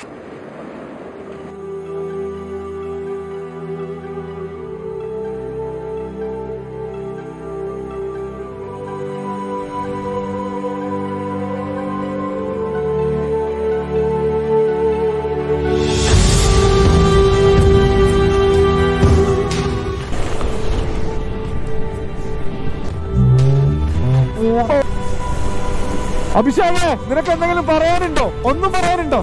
അഭിഷേകേ, നിനക്ക് എന്തെങ്കിലും പറയാനുണ്ടോ? ഒന്നും പറയാനുണ്ടോ?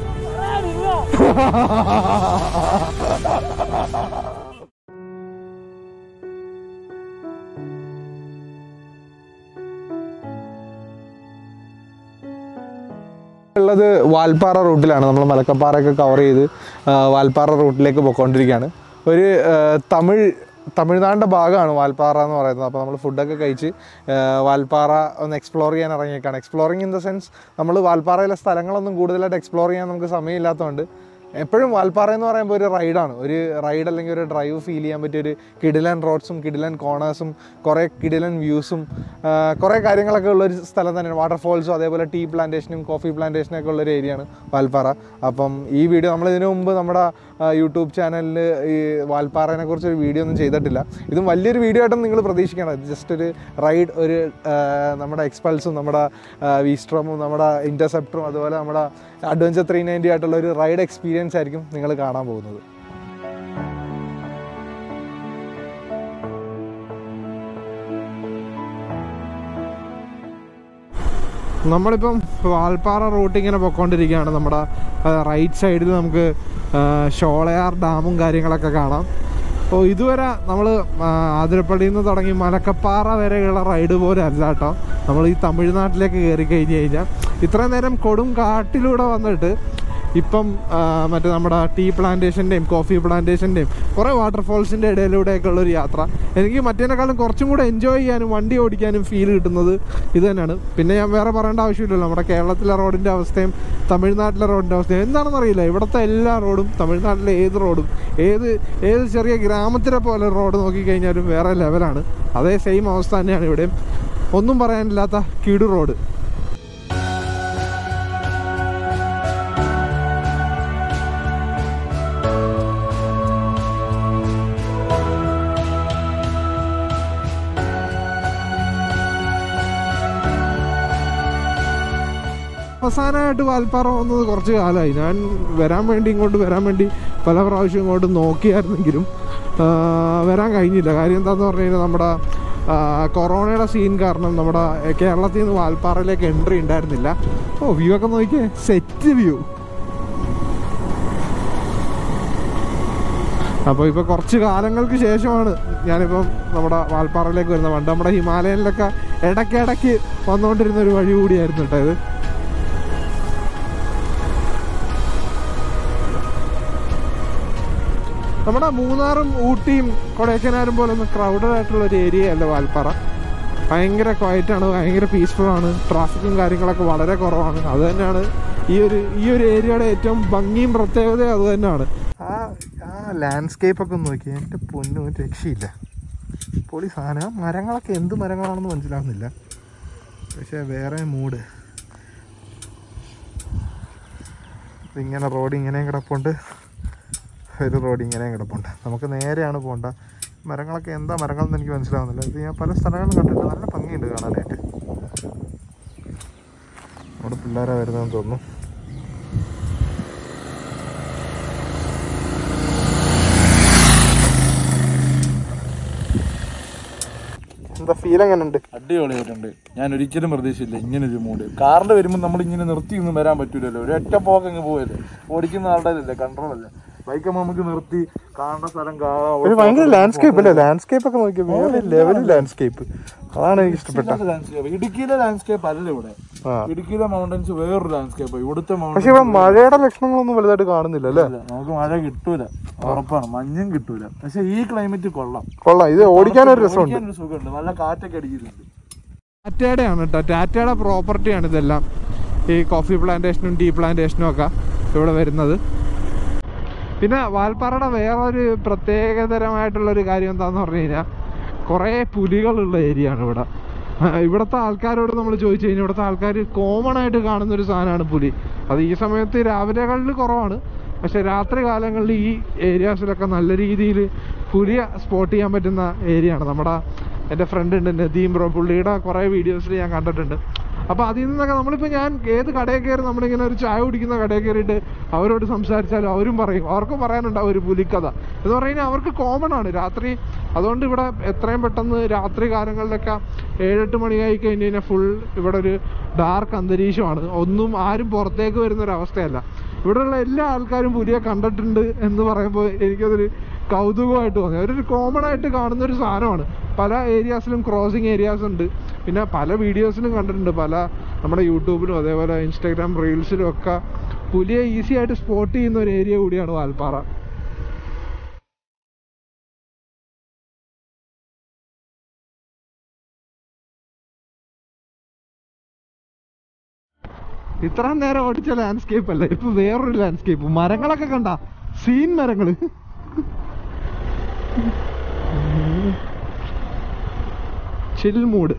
ഉള്ളത് വാൽപ്പാറ റൂട്ടിലാണ്. നമ്മൾ മലക്കപ്പാറയൊക്കെ കവർ ചെയ്ത് വാൽപ്പാറ റൂട്ടിലേക്ക് പോയിക്കൊണ്ടിരിക്കുകയാണ്. ഒരു തമിഴ്നാടിൻ്റെ ഭാഗമാണ് വാൽപ്പാറ എന്ന് പറയുന്നത്. അപ്പോൾ നമ്മൾ ഫുഡൊക്കെ കഴിച്ച് വാൽപ്പാറ ഒന്ന് എക്സ്പ്ലോർ ചെയ്യാൻ ഇറങ്ങിയേക്കാണ്. എക്സ്പ്ലോറിങ് ഇൻ ദ സെൻസ് നമ്മൾ വാൽപ്പാറയിലെ സ്ഥലങ്ങളൊന്നും കൂടുതലായിട്ട് എക്സ്പ്ലോർ ചെയ്യാൻ നമുക്ക് സമയമില്ലാത്തതുകൊണ്ട് എപ്പോഴും വാൽപ്പാറ എന്ന് പറയുമ്പോൾ ഒരു റൈഡാണ്. ഒരു റൈഡ് അല്ലെങ്കിൽ ഒരു ഡ്രൈവ് ഫീൽ ചെയ്യാൻ പറ്റിയ ഒരു കിടിലൻ റോഡ്സും കിടിലൻ കോർണേഴ്സും കുറേ കിടിലൻ വ്യൂസും കുറേ കാര്യങ്ങളൊക്കെ ഉള്ളൊരു സ്ഥലം തന്നെയാണ്. വാട്ടർഫോൾസും അതേപോലെ ടീ പ്ലാന്റേഷനും കോഫി പ്ലാന്റേഷനൊക്കെ ഉള്ളൊരു ഏരിയയാണ് വാൽപ്പാറ. അപ്പം ഈ വീഡിയോ നമ്മൾ ഇതിനു മുമ്പ് നമ്മുടെ യൂട്യൂബ് ചാനലിൽ ഈ വാൽപ്പാറയെ കുറിച്ച് ഒരു വീഡിയോ ഒന്നും ചെയ്തിട്ടില്ല. ഇതും വലിയൊരു വീഡിയോ ആയിട്ടും നിങ്ങൾ പ്രതീക്ഷിക്കണം. ഇത് ജസ്റ്റ് ഒരു റൈഡ്, ഒരു നമ്മുടെ എക്സ്പൾസും നമ്മുടെ വിസ്ട്രോമും നമ്മുടെ ഇൻ്റർസെപ്റ്ററും അതുപോലെ നമ്മുടെ അഡ്വഞ്ചർ 390 ആയിട്ടുള്ള ഒരു റൈഡ് എക്സ്പീരിയൻസ് ആയിരിക്കും നിങ്ങൾ കാണാൻ പോകുന്നത്. നമ്മളിപ്പം വാൽപ്പാറ റൂട്ട് ഇങ്ങനെ പൊയ്ക്കൊണ്ടിരിക്കുകയാണ്. നമ്മുടെ റൈറ്റ് സൈഡിൽ നമുക്ക് ഷോളയാർ ഡാമും കാര്യങ്ങളൊക്കെ കാണാം. അപ്പോൾ ഇതുവരെ നമ്മൾ ആതിരപ്പള്ളിയിൽ നിന്ന് തുടങ്ങി മലക്കപ്പാറ വരെയുള്ള റൈഡ് പോലെ അല്ല കേട്ടോ. നമ്മൾ ഈ തമിഴ്നാട്ടിലേക്ക് കയറി കഴിഞ്ഞ് കഴിഞ്ഞാൽ ഇത്രയും നേരം കൊടും കാട്ടിലൂടെ വന്നിട്ട് ഇപ്പം മറ്റേ നമ്മുടെ ടീ പ്ലാന്റേഷൻ്റെയും കോഫി പ്ലാന്റേഷൻ്റെയും കുറേ വാട്ടർഫോൾസിൻ്റെ ഇടയിലൂടെയൊക്കെ ഉള്ളൊരു യാത്ര എനിക്ക് മറ്റേനേക്കാളും കുറച്ചും കൂടെ എൻജോയ് ചെയ്യാനും വണ്ടി ഓടിക്കാനും ഫീൽ കിട്ടുന്നത് ഇത് തന്നെയാണ്. പിന്നെ ഞാൻ വേറെ പറയേണ്ട ആവശ്യമില്ലല്ലോ. നമ്മുടെ കേരളത്തിലെ റോഡിൻ്റെ അവസ്ഥയും തമിഴ്നാട്ടിലെ റോഡിൻ്റെ അവസ്ഥയും എന്താണെന്ന് അറിയില്ല. ഇവിടുത്തെ എല്ലാ റോഡും തമിഴ്നാട്ടിലെ ഏത് റോഡും ഏത് ചെറിയ ഗ്രാമത്തിലെ പോലെ റോഡ് നോക്കിക്കഴിഞ്ഞാലും വേറെ ലെവലാണ്. അതേ സെയിം അവസ്ഥ തന്നെയാണ് ഇവിടെയും. ഒന്നും പറയാനില്ലാത്ത കിടു റോഡ്. അവസാനമായിട്ട് വാൽപ്പാറ വന്നത് കുറച്ച് കാലമായി. ഞാൻ ഇങ്ങോട്ട് വരാൻ വേണ്ടി പല പ്രാവശ്യം ഇങ്ങോട്ട് നോക്കിയായിരുന്നെങ്കിലും വരാൻ കഴിഞ്ഞില്ല. കാര്യം എന്താണെന്ന് പറഞ്ഞു കഴിഞ്ഞാൽ നമ്മുടെ കൊറോണയുടെ സീൻ കാരണം നമ്മുടെ കേരളത്തിൽ നിന്ന് വാൽപ്പാറയിലേക്ക് എൻട്രി ഉണ്ടായിരുന്നില്ല. വ്യൂ ഒക്കെ നോക്കിയേ, സെറ്റ് വ്യൂ. അപ്പോൾ ഇപ്പോൾ കുറച്ച് കാലങ്ങൾക്ക് ശേഷമാണ് ഞാനിപ്പം നമ്മുടെ വാൽപ്പാറയിലേക്ക് വരുന്നത്. പണ്ട് നമ്മുടെ ഹിമാലയനിലൊക്കെ ഇടയ്ക്കിടയ്ക്ക് വന്നുകൊണ്ടിരുന്ന ഒരു വഴി കൂടിയായിരുന്നു കേട്ടോ ഇത്. നമ്മുടെ മൂന്നാറും ഊട്ടിയും കൊടൈക്കനാലും പോലെ ഒന്ന് ക്രൗഡഡ് ആയിട്ടുള്ളൊരു ഏരിയ അല്ല വാൽപ്പാറ. ഭയങ്കര ക്വയറ്റാണ്, ഭയങ്കര പീസ്ഫുള്ളാണ്. ട്രാഫിക്കും കാര്യങ്ങളൊക്കെ വളരെ കുറവാണ്. അത് തന്നെയാണ് ഈ ഒരു ഏരിയയുടെ ഏറ്റവും ഭംഗിയും പ്രത്യേകതയും അത് തന്നെയാണ്. ആ ലാൻഡ്സ്കേപ്പൊക്കെ ഒന്ന് നോക്കി, എൻ്റെ പൊന്നു രക്ഷയില്ല. പൊളി സാധനം. മരങ്ങളൊക്കെ എന്ത് മരങ്ങളാണെന്ന് മനസ്സിലാവുന്നില്ല, പക്ഷേ വേറെ മൂഡ്. ഇങ്ങനെ റോഡ് ഇങ്ങനെയും കിടപ്പുണ്ട്, ഒരു റോഡ് ഇങ്ങനെയും കിടപ്പുണ്ട്. നമുക്ക് നേരെയാണ് പോകേണ്ട. മരങ്ങളൊക്കെ എന്താ മരങ്ങളെന്ന് എനിക്ക് മനസ്സിലാവുന്നില്ല. ഇത് ഞാൻ പല സ്ഥലങ്ങളും കണ്ടിട്ട് നല്ല ഭംഗിയുണ്ട് കാണാനായിട്ട്. അവിടെ പിള്ളേരാ വരുന്നതെന്ന് തോന്നുന്നു. എന്താ ഫീൽ എങ്ങനെയുണ്ട്? അടിപൊളിയായിട്ടുണ്ട്. ഞാൻ ഒരിക്കലും പ്രതീക്ഷിച്ചില്ല ഇങ്ങനൊരു മൂഡ്. കാറിൽ വരുമ്പോൾ നമ്മൾ ഇങ്ങനെ നിർത്തിയൊന്നും വരാൻ പറ്റൂലല്ലോ. ഒരൊറ്റ പോക്ക് അങ്ങ് പോയല്ലേ. ഓടിക്കുന്ന ആളുടെ അല്ലേ, കൺട്രോൾ അല്ലേ. ബൈക്കമ്മ നമുക്ക് നിർത്തി കാണേണ്ട സ്ഥലം കാണാൻ. ഭയങ്കര ലാൻഡ്സ്കേപ്പ് അല്ലേ? ലാൻഡ്സ്കേപ്പ് ഒക്കെ നോക്കിയാൽ വേറെ ലെവൽ ലാൻഡ്സ്കേപ്പ്. അതാണ് എനിക്ക് ഇഷ്ടപ്പെട്ടത്. ലാൻഡ്സ്കേപ്പ് ഇടുക്കിയിലെ ലാൻഡ്സ്കേപ്പ് അല്ല ഇവിടെ. ഇടുക്കിയിലെ മൗണ്ടൻസ് വേറൊരു ലാൻഡ്സ്കേപ്പ്. ഇവിടുത്തെ പക്ഷെ ഇവിടെ മഴയുടെ ലക്ഷണങ്ങളൊന്നും വലുതായിട്ട് കാണുന്നില്ല അല്ലേ? നമുക്ക് മഴ കിട്ടൂല, ഉറപ്പാണ്. മഞ്ഞും കിട്ടൂല. പക്ഷെ ഈ ക്ലൈമറ്റ് കൊള്ളാം. ഇത് ഓടിക്കാനൊരു രസമുണ്ട്, സുഖമുണ്ട്. നല്ല കാറ്റൊക്കെ അടിക്കുന്നുണ്ട്. ടാറ്റയുടെയാണ് കേട്ടോ, ടാറ്റയുടെ പ്രോപ്പർട്ടിയാണ് ഇതെല്ലാം. ഈ കോഫി പ്ലാന്റേഷനും ടീ പ്ലാന്റേഷനും ഒക്കെ ഇവിടെ വരുന്നത്. പിന്നെ വാൽപ്പാറയുടെ വേറൊരു പ്രത്യേകതരമായിട്ടുള്ളൊരു കാര്യം എന്താണെന്ന് പറഞ്ഞു കഴിഞ്ഞാൽ കുറേ പുലികളുള്ള ഏരിയ ആണ് ഇവിടെ. ഇവിടുത്തെ ആൾക്കാരോട് നമ്മൾ ചോദിച്ചു കഴിഞ്ഞാൽ ഇവിടുത്തെ ആൾക്കാർ കോമൺ ആയിട്ട് കാണുന്നൊരു സാധനമാണ് പുലി. അത് ഈ സമയത്ത് രാവിലെകളിൽ കുറവാണ്, പക്ഷെ രാത്രി കാലങ്ങളിൽ ഈ ഏരിയാസിലൊക്കെ നല്ല രീതിയിൽ പുലിയെ സ്പോട്ട് ചെയ്യാൻ പറ്റുന്ന ഏരിയയാണ്. നമ്മുടെ എൻ്റെ ഫ്രണ്ട് ഉണ്ട് നദീം ബ്രോ, പുള്ളിയുടെ കുറേ വീഡിയോസിൽ ഞാൻ കണ്ടിട്ടുണ്ട്. അപ്പോൾ അതിൽ നിന്നൊക്കെ നമ്മളിപ്പോൾ ഞാൻ ഏത് കടയിൽ കയറി നമ്മളിങ്ങനെ ഒരു ചായ കുടിക്കുന്ന കടയിൽ കയറിയിട്ട് അവരോട് സംസാരിച്ചാലും അവരും പറയും, അവർക്കും പറയാനുണ്ടാവും ഒരു പുലിക്കഥ എന്ന് പറഞ്ഞാൽ അവർക്ക് കോമൺ ആണ് രാത്രി. അതുകൊണ്ട് ഇവിടെ എത്രയും പെട്ടെന്ന് രാത്രി കാലങ്ങളിലൊക്കെ 7-8 മണിയായി കഴിഞ്ഞ് കഴിഞ്ഞാൽ ഫുൾ ഇവിടെ ഒരു ഡാർക്ക് അന്തരീക്ഷമാണ്. ഒന്നും ആരും പുറത്തേക്ക് വരുന്നൊരവസ്ഥയല്ല. ഇവിടെയുള്ള എല്ലാ ആൾക്കാരും പുലിയെ കണ്ടിട്ടുണ്ട് എന്ന് പറയുമ്പോൾ എനിക്കതൊരു കൗതുകമായിട്ട് തോന്നി. അവരൊരു കോമൺ ആയിട്ട് കാണുന്നൊരു സാധനമാണ്. പല ഏരിയാസിലും ക്രോസിങ് ഏരിയാസ് ഉണ്ട്. പിന്നെ പല വീഡിയോസിലും കണ്ടിട്ടുണ്ട്, പല നമ്മുടെ യൂട്യൂബിലും അതേപോലെ ഇൻസ്റ്റാഗ്രാം റീൽസിലും ഒക്കെ പുലിയെ ഈസി ആയിട്ട് സ്പോട്ട് ചെയ്യുന്ന ഒരു ഏരിയ കൂടിയാണ് വാൽപ്പാറ. ഇത്രയും നേരം ഓടിച്ച ലാൻഡ്സ്കേപ്പ് അല്ല, ഇപ്പൊ വേറൊരു ലാൻഡ്സ്കേപ്പ്. മരങ്ങളൊക്കെ കണ്ട സീൻ മരങ്ങള്, ചിൽ മൂഡ്.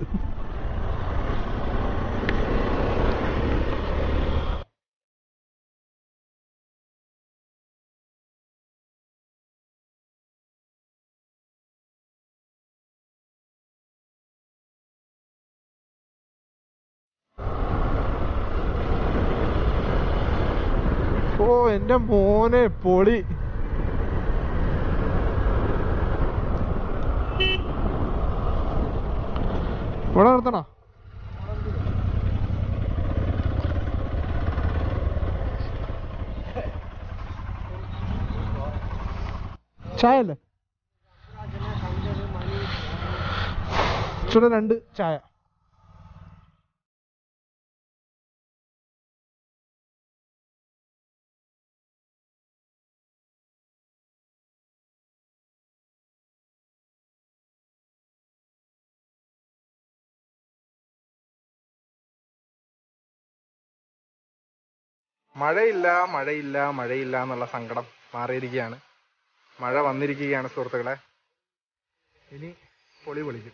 ഓ എൻ്റെ മോനെ പൊളി. ഇവിടെ നിർത്തണോ? ചായ അല്ലേ? ചൂട് 2 ചായ. മഴയില്ല എന്നുള്ള സങ്കടം മാറിയിരിക്കുകയാണ്. മഴ വന്നിരിക്കുകയാണ് സുഹൃത്തുക്കളെ. ഇനി പൊളി പൊളിക്കും.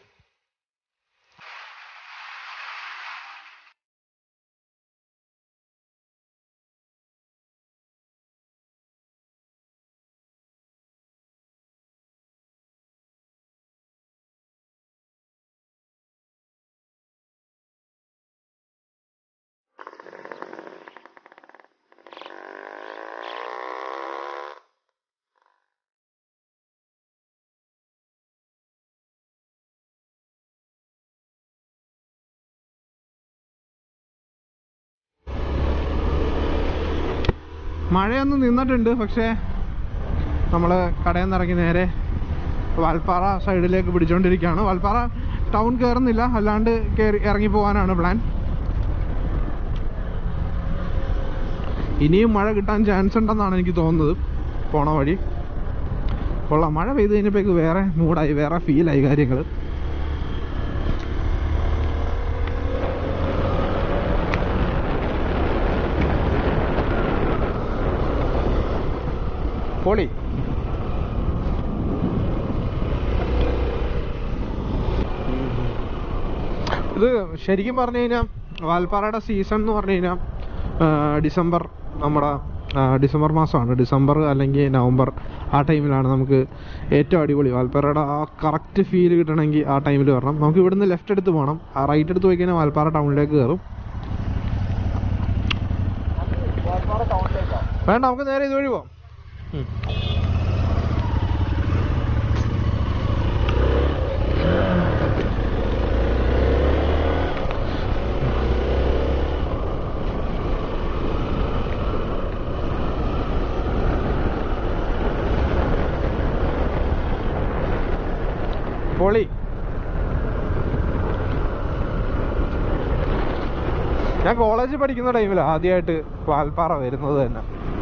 മഴയൊന്നും നിന്നിട്ടുണ്ട്, പക്ഷേ നമ്മൾ കടയിൽ നിന്ന് ഇറങ്ങി നേരെ വാൽപ്പാറ സൈഡിലേക്ക് പിടിച്ചുകൊണ്ടിരിക്കുകയാണ്. വാൽപ്പാറ ടൗൺ കയറുന്നില്ല, അല്ലാണ്ട് ഇറങ്ങി പോകാനാണ് പ്ലാൻ. ഇനിയും മഴ കിട്ടാൻ ചാൻസ് ഉണ്ടെന്നാണ് എനിക്ക് തോന്നുന്നത് പോണ വഴി. കൊള്ളാം, മഴ പെയ്ത് കഴിഞ്ഞപ്പോഴേക്ക് വേറെ മൂഡായി, വേറെ ഫീലായി കാര്യങ്ങൾ. പൊളി. ഇത് ശരിക്കും പറഞ്ഞു കഴിഞ്ഞാൽ വാൽപ്പാറയുടെ സീസൺ എന്ന് പറഞ്ഞു കഴിഞ്ഞാൽ ഡിസംബർ, നമ്മുടെ ഡിസംബർ മാസമാണ്. ഡിസംബർ അല്ലെങ്കിൽ നവംബർ, ആ ടൈമിലാണ് നമുക്ക് ഏറ്റവും അടിപൊളി വാൽപ്പാറയുടെ ആ കറക്റ്റ് ഫീൽ കിട്ടണമെങ്കിൽ ആ ടൈമിൽ വരണം. നമുക്ക് ഇവിടുന്ന് ലെഫ്റ്റ് എടുത്ത് പോകണം, ആ റൈറ്റ് എടുത്ത് പോയി കഴിഞ്ഞാൽ വാൽപ്പാറ ടൗണിലേക്ക് കയറും. വേണ്ട, നമുക്ക് നേരെ ഇതുവഴി പോവാം. പൊളി. ഞാൻ കോളേജിൽ പഠിക്കുന്ന ടൈമിൽ ആദ്യമായിട്ട് വാൽപ്പാറ വരുന്നത് തന്നെ.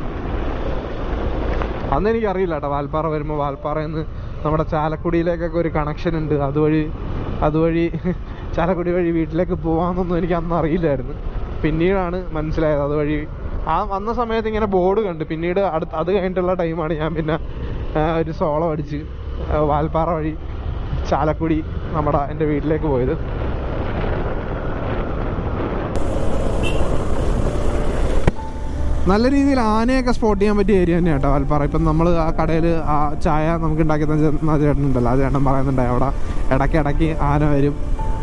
അന്ന് എനിക്കറിയില്ല കേട്ടോ, വാൽപ്പാറ വരുമ്പോൾ വാൽപ്പാറയിൽ നിന്ന് നമ്മുടെ ചാലക്കുടിയിലേക്കൊക്കെ ഒരു കണക്ഷൻ ഉണ്ട്, അതുവഴി ചാലക്കുടി വഴി വീട്ടിലേക്ക് പോകാമെന്നൊന്നും എനിക്ക് അന്ന് അറിയില്ലായിരുന്നു. പിന്നീടാണ് മനസ്സിലായത് അതുവഴി. ആ വന്ന സമയത്ത് ഇങ്ങനെ ബോർഡ് കണ്ട്, പിന്നീട് അത് കഴിഞ്ഞിട്ടുള്ള ടൈമാണ് ഞാൻ പിന്നെ ഒരു സോളം അടിച്ച് വാൽപ്പാറ വഴി ചാലക്കുടി എൻ്റെ വീട്ടിലേക്ക് പോയത്. നല്ല രീതിയിൽ ആനയൊക്കെ സ്പോട്ട് ചെയ്യാൻ പറ്റിയ ഏരിയ തന്നെയാണ് കേട്ടോ വാൽപ്പാറ. ഇപ്പം നമ്മൾ ആ കടയിൽ ആ ചായ നമുക്ക് ഉണ്ടാക്കി തന്ന ചേട്ടനുണ്ടല്ലോ, ആ ചേട്ടൻ പറയുന്നുണ്ടായി അവിടെ ഇടയ്ക്കിടയ്ക്ക് ആന വരും.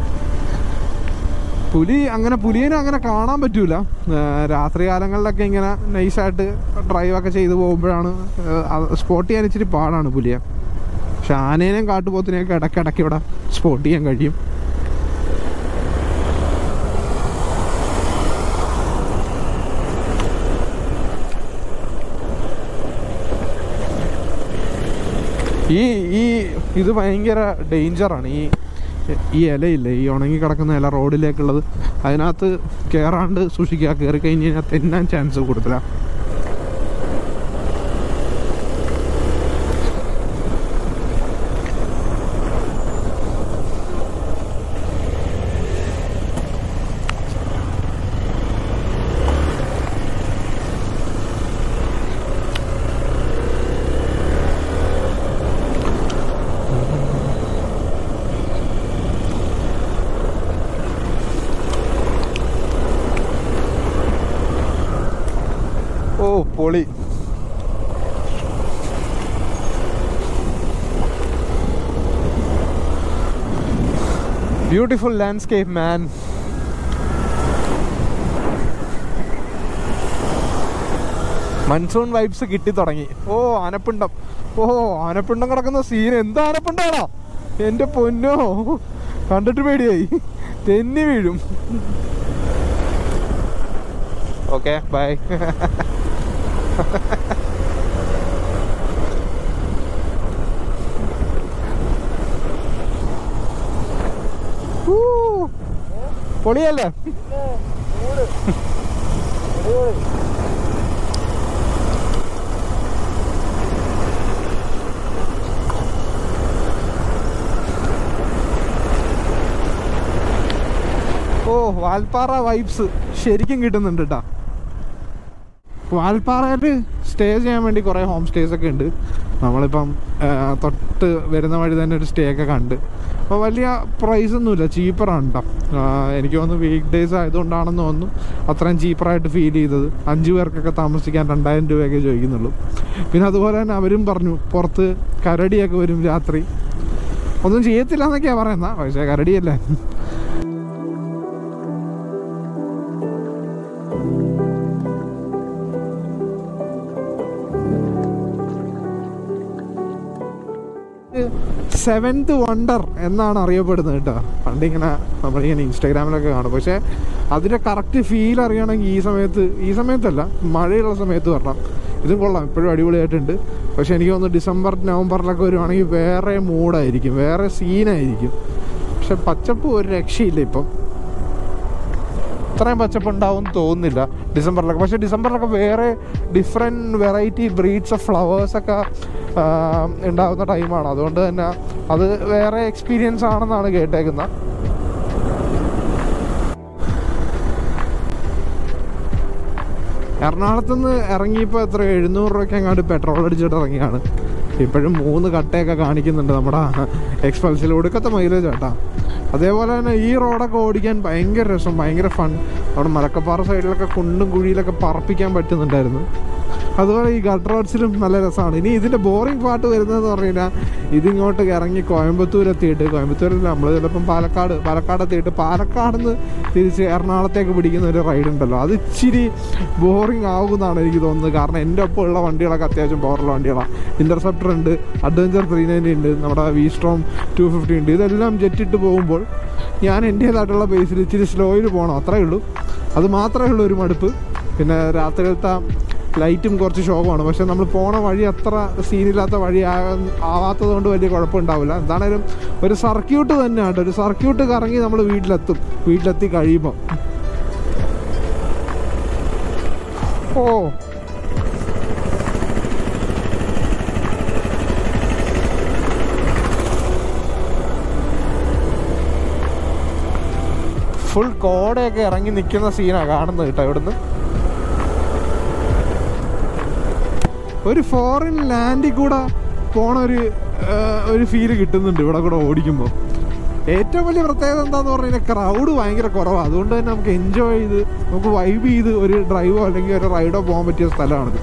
പുലിയെ അങ്ങനെ കാണാൻ പറ്റൂല. രാത്രി കാലങ്ങളിലൊക്കെ ഇങ്ങനെ നൈസായിട്ട് ഡ്രൈവൊക്കെ ചെയ്ത് പോകുമ്പോഴാണ് സ്പോട്ട് ചെയ്യാൻ ഇച്ചിരി പാടാണ് പുലിയെ. പക്ഷെ ആനേനെയും കാട്ടുപോത്തിനെയൊക്കെ ഇടയ്ക്കിടയ്ക്ക് ഇവിടെ സ്പോട്ട് ചെയ്യാൻ കഴിയും. ഇത് ഭയങ്കര ഡേഞ്ചറാണ്. ഈ ഇലയില്ലേ, ഈ ഉണങ്ങി കിടക്കുന്ന ഇല റോഡിലേക്കുള്ളത്, അതിനകത്ത് കയറാണ്ട് സൂക്ഷിക്കുക. കയറി കഴിഞ്ഞ് കഴിഞ്ഞാൽ തെന്നാൻ ചാൻസ് കൂടുതല. പൊളി. Beautiful landscape man. Monsoon vibes കിട്ടി തുടങ്ങി. ആനപ്പിണ്ടം കിടക്കുന്ന സീൻ. എന്താ ആനപ്പിണ്ടാണോ എൻ്റെ പൊന്നോ, കണ്ടിട്ട് പേടിയായി, തെന്നി വീഴും. Okay bye. പൊളിയല്ലേ? വാൽപ്പാറ വൈബ്സ് ശരിക്കും കിട്ടുന്നുണ്ട് കേട്ടോ. വാൽപ്പാറയിൽ സ്റ്റേ ചെയ്യാൻ വേണ്ടി കുറേ ഹോം സ്റ്റേസ് ഒക്കെ ഉണ്ട്. നമ്മളിപ്പം തൊട്ട് വരുന്ന വഴി തന്നെ ഒരു സ്റ്റേ ഒക്കെ കണ്ട്. അപ്പോൾ വലിയ പ്രൈസൊന്നുമില്ല, ചീപ്പറാണ് കേട്ടോ. എനിക്ക് തോന്നുന്നു വീക്ക് ഡേയ്സ് ആയതുകൊണ്ടാണെന്ന് തോന്നുന്നു അത്രയും ചീപ്പറായിട്ട് ഫീൽ ചെയ്തത്. 5 പേർക്കൊക്കെ താമസിക്കാൻ 2000 രൂപയൊക്കെ ചോദിക്കുന്നുള്ളൂ. പിന്നെ അതുപോലെ തന്നെ അവരും പറഞ്ഞു പുറത്ത് കരടിയൊക്കെ വരും രാത്രി. ഒന്നും ചെയ്യത്തില്ല എന്നൊക്കെയാണ് പറയുന്നത്, പക്ഷേ കരടിയല്ലേ. സെവൻത് വണ്ടർ എന്നാണ് അറിയപ്പെടുന്നത് കേട്ടോ. പണ്ടിങ്ങനെ നമ്മളിങ്ങനെ ഇൻസ്റ്റാഗ്രാമിലൊക്കെ കാണും. പക്ഷേ അതിൻ്റെ കറക്റ്റ് ഫീൽ അറിയണമെങ്കിൽ ഈ സമയത്തല്ല, മഴയുള്ള സമയത്ത് വരണം. ഇതും കൊള്ളാം, ഇപ്പോഴും അടിപൊളിയായിട്ടുണ്ട്. പക്ഷേ എനിക്ക് തോന്നുന്നു ഡിസംബർ നവംബറിലൊക്കെ വരുവാണെങ്കിൽ വേറെ മൂഡായിരിക്കും, വേറെ സീനായിരിക്കും. പക്ഷെ പച്ചപ്പ് ഒരു രക്ഷയില്ല. ഇപ്പം ഇത്രയും പച്ചപ്പ് ഉണ്ടാവും തോന്നുന്നില്ല ഡിസംബറിലൊക്കെ. പക്ഷേ ഡിസംബറിലൊക്കെ വേറെ ഡിഫറെൻറ്റ് വെറൈറ്റി ബ്രീഡ്സ് ഓഫ് ഫ്ലവേഴ്സൊക്കെ ഉണ്ടാകുന്ന ടൈമാണ്. അതുകൊണ്ട് തന്നെ അത് വേറെ എക്സ്പീരിയൻസ് ആണെന്നാണ് കേട്ടേക്കുന്നത്. എറണാകുളത്തുനിന്ന് ഇറങ്ങിയപ്പോൾ എത്ര 700 രൂപയ്ക്ക് അങ്ങോട്ട് പെട്രോൾ അടിച്ചിട്ട് ഇറങ്ങിയാണ്. ഇപ്പോഴും 3 കട്ടയൊക്കെ കാണിക്കുന്നുണ്ട് നമ്മുടെ എക്സ്പൾസിൽ. ഒടുക്കത്തെ മൈലേജ് കേട്ടോ. അതേപോലെ തന്നെ ഈ റോഡൊക്കെ ഓടിക്കാൻ ഭയങ്കര രസം, ഭയങ്കര ഫൺ. അവിടെ മലക്കപ്പാറ സൈഡിലൊക്കെ കുണ്ടും കുഴിയിലൊക്കെ പറപ്പിക്കാൻ പറ്റുന്നുണ്ടായിരുന്നു. അതുപോലെ ഈ ഗട്ട് റോഡ്സിലും നല്ല രസമാണ്. ഇനി ഇതിൻ്റെ ബോറിംഗ് പാർട്ട് വരുന്നതെന്ന് പറഞ്ഞു കഴിഞ്ഞാൽ ഇതിങ്ങോട്ട് ഇറങ്ങി കോയമ്പത്തൂരെത്തിയിട്ട്, കോയമ്പത്തൂരിൽ നമ്മൾ ചിലപ്പം പാലക്കാടെത്തിയിട്ട് പാലക്കാട് നിന്ന് തിരിച്ച് എറണാകുളത്തേക്ക് പിടിക്കുന്ന ഒരു റൈഡ് ഉണ്ടല്ലോ, അത് ഇച്ചിരി ബോറിംഗ് ആകുമെന്നാണ് എനിക്ക് തോന്നുന്നത്. കാരണം എൻ്റെ ഒപ്പം ഉള്ള വണ്ടികളൊക്കെ അത്യാവശ്യം പവറുള്ള വണ്ടികളാണ്. ഇൻ്റർസെപ്റ്റർ ഉണ്ട്, അഡ്വഞ്ചർ 390 ഉണ്ട്, നമ്മുടെ V-Strom 250 ഉണ്ട്. ഇതെല്ലാം ജെറ്റിട്ട് പോകുമ്പോൾ ഞാൻ എൻ്റേതായിട്ടുള്ള ബേസിൽ ഇച്ചിരി സ്ലോയിൽ പോകണം, അത്രയേ ഉള്ളൂ. അത് മാത്രമേ ഉള്ളൂ ഒരു മടുപ്പ്. പിന്നെ രാത്രിയിലത്തെ ലൈറ്റും കുറച്ച് ശോകമാണ്. പക്ഷെ നമ്മൾ പോണ വഴി അത്ര സീനില്ലാത്ത വഴി ആവാത്തത് കൊണ്ട് വലിയ കുഴപ്പമുണ്ടാവില്ല. എന്താണേലും ഒരു സർക്യൂട്ട് തന്നെയാണ്. ഒരു സർക്യൂട്ട് കറങ്ങി നമ്മൾ വീട്ടിലെത്തി കഴിയുമ്പോൾ ഫുൾ കോടയൊക്കെ ഇറങ്ങി നിൽക്കുന്ന സീനാണ് കാണുന്നത് കേട്ടോ. ഇവിടുന്ന് ഒരു ഫോറിൻ ലാൻഡിൽ കൂടെ പോണ ഒരു ഫീല് കിട്ടുന്നുണ്ട് ഇവിടെ കൂടെ ഓടിക്കുമ്പോൾ. ഏറ്റവും വലിയ പ്രത്യേകത എന്താന്ന് പറഞ്ഞു കഴിഞ്ഞാൽ ക്രൗഡ് ഭയങ്കര കുറവാണ്. അതുകൊണ്ട് തന്നെ നമുക്ക് എൻജോയ് ചെയ്ത് നമുക്ക് വൈബ് ചെയ്ത് ഒരു ഡ്രൈവോ അല്ലെങ്കിൽ ഒരു റൈഡോ പോകാൻ പറ്റിയ സ്ഥലമാണിത്.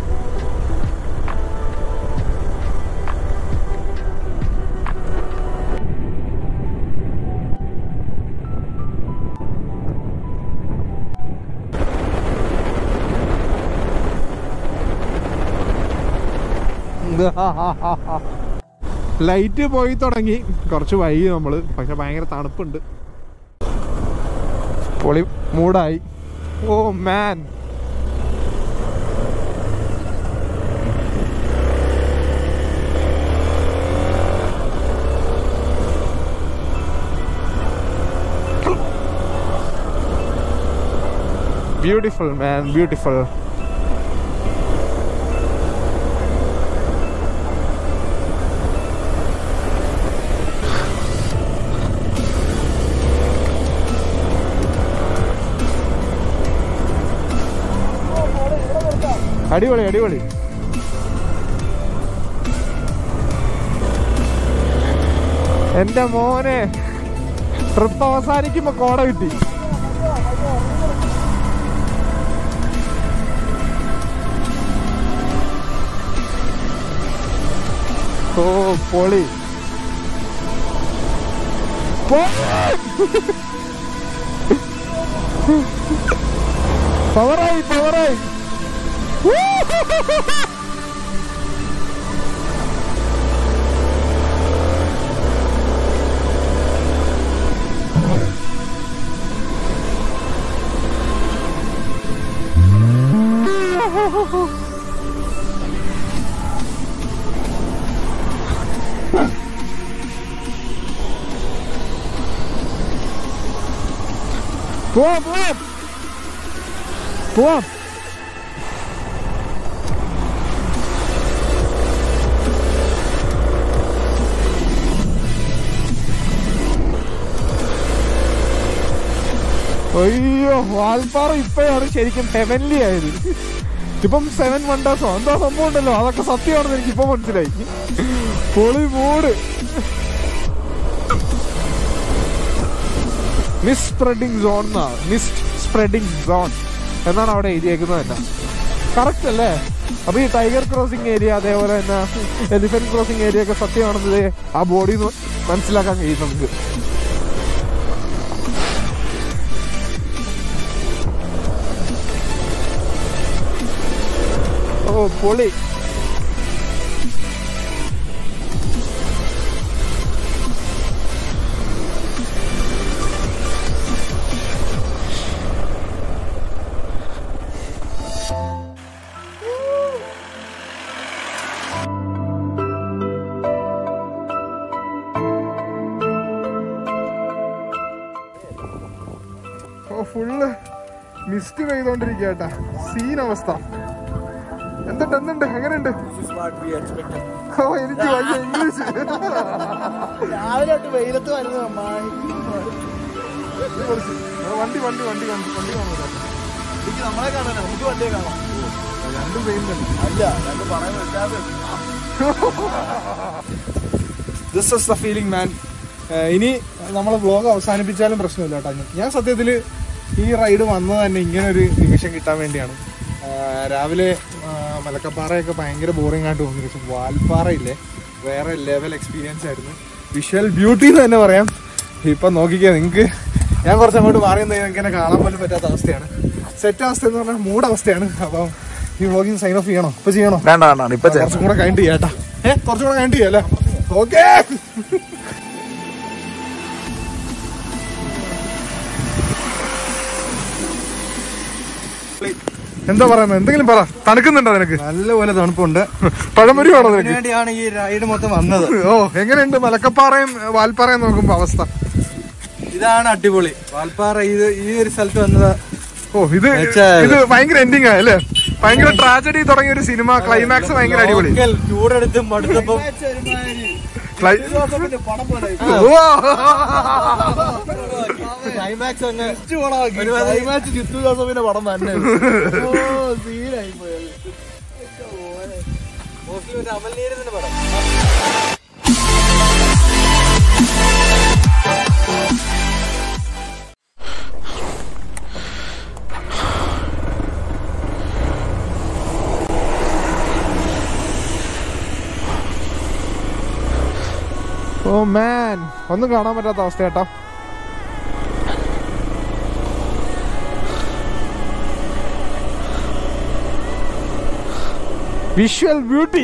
ലൈറ്റ് പോയി തുടങ്ങി, കുറച്ച് വൈകി നമ്മള്, പക്ഷെ ഭയങ്കര തണുപ്പുണ്ട്, പൊളി മൂടായി. ഓ മാൻ, ബ്യൂട്ടിഫുൾ മാൻ, ബ്യൂട്ടിഫുൾ. അടിപൊളി അടിപൊളി. എന്റെ മോനെ ട്രിപ്പ് അവസാനിക്കുമ്പോ കോട കിട്ടി. ഓ പൊളി. പവറായി പവറായി. പോവാം പോവാം പോവാം. അയ്യോ, വാൽപ്പാറ ഇപ്പോഴാണ് ശരിക്കും ഹെവൻലി ആയത്. ഇപ്പം 7 വണ്ടേഴ്സോ എന്താ സംഭവം ഉണ്ടല്ലോ, അതൊക്കെ സത്യമാണെന്ന് എനിക്ക് ഇപ്പൊ മനസ്സിലായി. പൊളി മൂഡ്. മിസ്റ്റ് സ്പ്രെഡിങ് സോൺ എന്നാണ്, മിസ്റ്റ് സ്പ്രെഡിങ് സോൺ എന്നാണ് അവിടെ എഴുതിയേക്കുന്നത് തന്നെ. കറക്റ്റ് അല്ലേ? അപ്പൊ ഈ ടൈഗർ ക്രോസിംഗ് ഏരിയ അതേപോലെ തന്നെ എലിഫന്റ് ക്രോസിംഗ് ഏരിയ ഒക്കെ സത്യമാണെന്നത് ആ ബോഡി മനസ്സിലാക്കാൻ കഴിയും നമുക്ക്. ഓ പൊളി. ഫുള്ള് മിസ്റ്റ് പെയ്തോണ്ടിരിക്കുക കേട്ടാ. സീൻ അവസ്ഥ. എന്തുണ്ട് എന്തുണ്ട് എങ്ങനെയുണ്ട്? ഓ എനിക്ക് വയ്യ ഇംഗ്ലീഷ്. രാവിലെ വെയിലത്ത് വരുന്നത് വണ്ടി വണ്ടി വണ്ടി വണ്ടി വണ്ടി നമ്മളെ കാണാനാ, നമുക്ക് വണ്ടിയെ കാണാം. രണ്ടും പെയിന്റ് അല്ല, രണ്ട് പറയുന്നത്. This is the feeling man. ഇനി നമ്മളെ വ്ലോഗ് അവസാനിപ്പിച്ചാലും പ്രശ്നമില്ല കേട്ടോ. ഞാൻ സത്യത്തിൽ ഈ റൈഡ് വന്നത് തന്നെ ഇങ്ങനെ ഒരു നിമിഷം കിട്ടാൻ വേണ്ടിയാണ്. രാവിലെ മലക്കപ്പാറയൊക്കെ ഭയങ്കര ബോറിംഗ് ആയിട്ട് തോന്നി, പക്ഷെ വാൽപ്പാറയില്ലേ വേറെ ലെവൽ എക്സ്പീരിയൻസ് ആയിരുന്നു. വിഷ്വൽ ബ്യൂട്ടി എന്ന് തന്നെ പറയാം. ഇപ്പം നോക്കിക്കുക നിങ്ങൾക്ക്, ഞാൻ കുറച്ചങ്ങോട്ട് മാറിയെന്ന് നിങ്ങൾക്ക് എന്നെ കാണാൻ പോലും പറ്റാത്ത അവസ്ഥയാണ്. സെറ്റ് അവസ്ഥ എന്ന് പറഞ്ഞാൽ മൂടവസ്ഥയാണ്. അപ്പം ഈ വ്ലോഗിങ് സൈൻ ഓഫ് ചെയ്യണോ? ഇപ്പൊ ചെയ്യണോ? വേണ്ട വേണ്ട, ഇപ്പൊ കുറച്ചും കൂടെ കഴിഞ്ഞിട്ട് ചെയ്യാട്ടാ. കുറച്ചും കൂടെ കഴിഞ്ഞിട്ട് ചെയ്യാം അല്ലേ? ഓക്കേ. എന്താ പറയുന്നത്? എന്തെങ്കിലും പറ. തണുക്കുന്നുണ്ടോ നിനക്ക്? നല്ലപോലെ തണുപ്പുണ്ട്. പഴമൊരു വേണോ നിനക്ക്? വേണ്ടിയാണ് ഈ റൈഡ് മൊത്തം വന്നത്. ഓ എങ്ങനെയുണ്ട് മലക്കപ്പാറയും വാൽപ്പാറയും നോക്കുമ്പോ അവസ്ഥ? ഇതാണ് അടിപൊളി വാൽപ്പാറ. ഈ ഒരു സ്ഥലത്ത് വന്നത്. ഓ ഇത് ഭയങ്കര എൻഡിങ് അല്ലേ? ഭയങ്കര ട്രാജഡി തുടങ്ങിയ ഒരു സിനിമ. ക്ലൈമാക്സ് ഭയങ്കര അടിപൊളി. ചൂടെടുത്തും മടുത്തപ്പം ക്ലൈമാക്സ് ചിത്തൂദാസന്റെ പടം തന്നെ. സീനായി പോയത്. അമൽനീരത്തിന്റെ പടം. ഓ മാൻ, ഒന്നും കാണാൻ പറ്റാത്ത അവസ്ഥ കേട്ടോ. Visual beauty.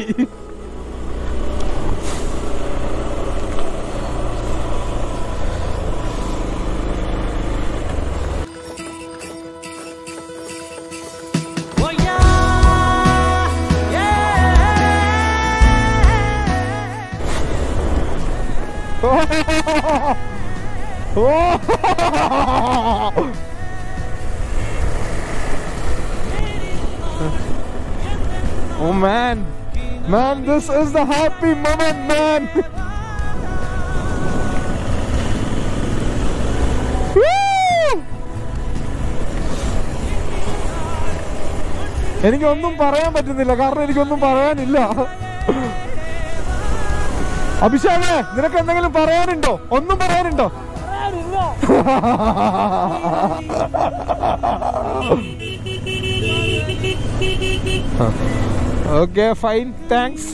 Oh man, this is the happy moment, man. എനിക്കൊന്നും പറയാൻ പറ്റുന്നില്ല, കാരണം എനിക്കൊന്നും പറയാനില്ല. അഭിഷേകേ, നിനക്ക് എന്തെങ്കിലും പറയാനുണ്ടോ? ഒന്നും പറയാനുണ്ടോ? Okay fine, thanks.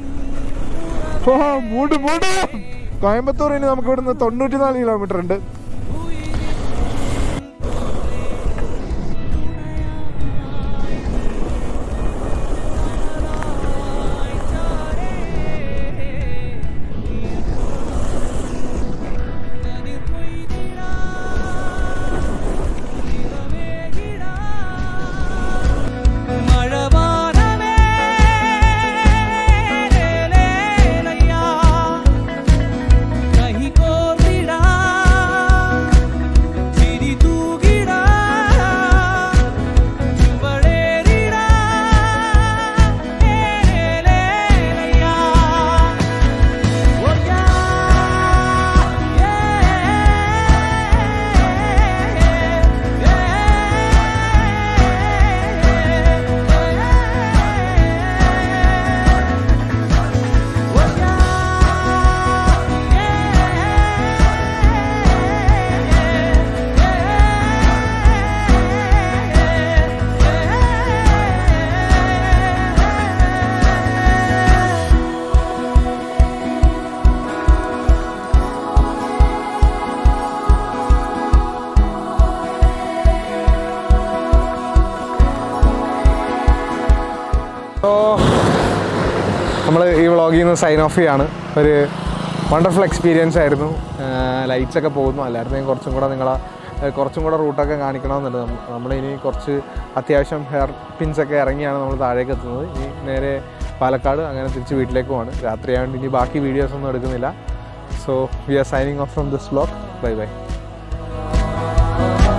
മൂട് കോയമ്പത്തൂർ ഇനി നമുക്ക് ഇവിടുന്ന് 94 കിലോമീറ്റർ ഉണ്ട്. നമ്മൾ ഈ വ്ളോഗിൽ നിന്ന് സൈൻ ഓഫ് ചെയ്യാണ്. ഒരു വണ്ടർഫുൾ എക്സ്പീരിയൻസ് ആയിരുന്നു. ലൈറ്റ്സ് ഒക്കെ പോകുന്നു, അല്ലായിരുന്നെങ്കിൽ കുറച്ചും കൂടെ റൂട്ടൊക്കെ കാണിക്കണമെന്നുണ്ട്. നമ്മളിനി കുറച്ച് അത്യാവശ്യം ഹെയർ പിൻസൊക്കെ ഇറങ്ങിയാണ് നമ്മൾ താഴേക്ക് എത്തുന്നത്. ഇനി നേരെ പാലക്കാട്, അങ്ങനെ തിരിച്ച് വീട്ടിലേക്ക് പോവാണ്. രാത്രിയായതുകൊണ്ട് ഇനി ബാക്കി വീഡിയോസൊന്നും എടുക്കുന്നില്ല. So we are signing off from this vlog. Bye by.